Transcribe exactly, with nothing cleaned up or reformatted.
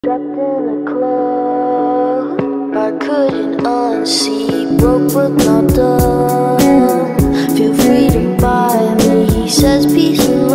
Trapped in a club, I couldn't unsee. Broke but not done. Feel free to buy me. He says peace and